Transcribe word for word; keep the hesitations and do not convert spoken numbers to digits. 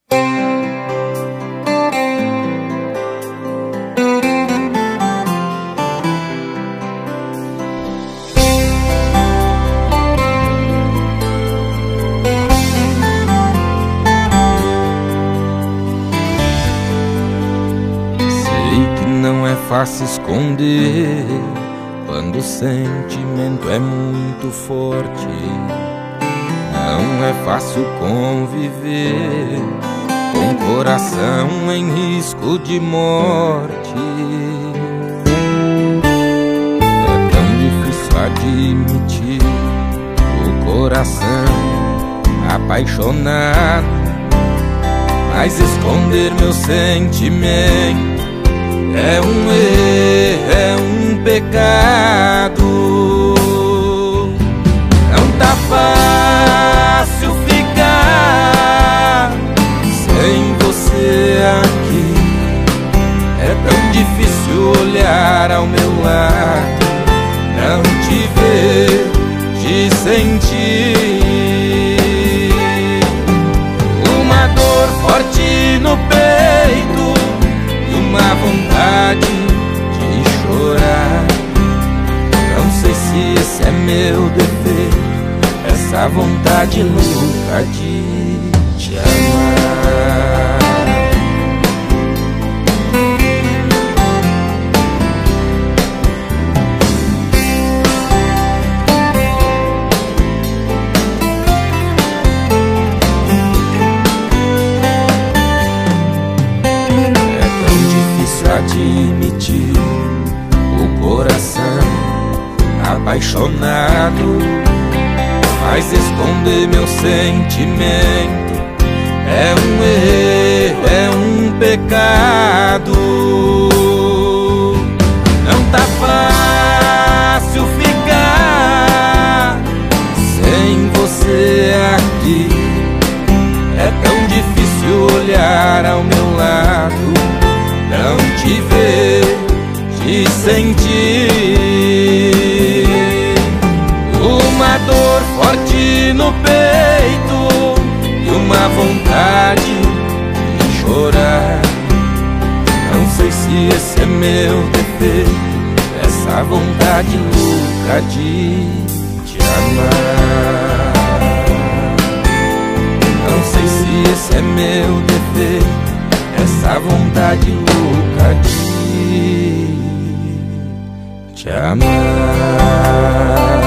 Não é fácil esconder quando o sentimento é muito forte. Não é fácil conviver com o coração em risco de morte. É tão difícil admitir o coração apaixonado, mas esconder meu sentimento é um erro, é um pecado. Não tá fácil ficar sem você aqui. É tão difícil olhar ao meu lado, não te ver, te sentir. Uma dor forte no peito, uma vontade de chorar. Não sei se esse é meu defeito, essa vontade louca de te amar. Admitir o coração apaixonado, mas esconder meu sentimento é um erro, é um pecado. Não tá fácil ficar sem você aqui. É tão difícil olhar ao meu lado, não te ver, te sentir. Uma dor forte no peito e uma vontade de chorar. Não sei se esse é meu defeito, essa vontade louca de te amar. Não sei se esse é meu defeito, essa vontade louca de te amar.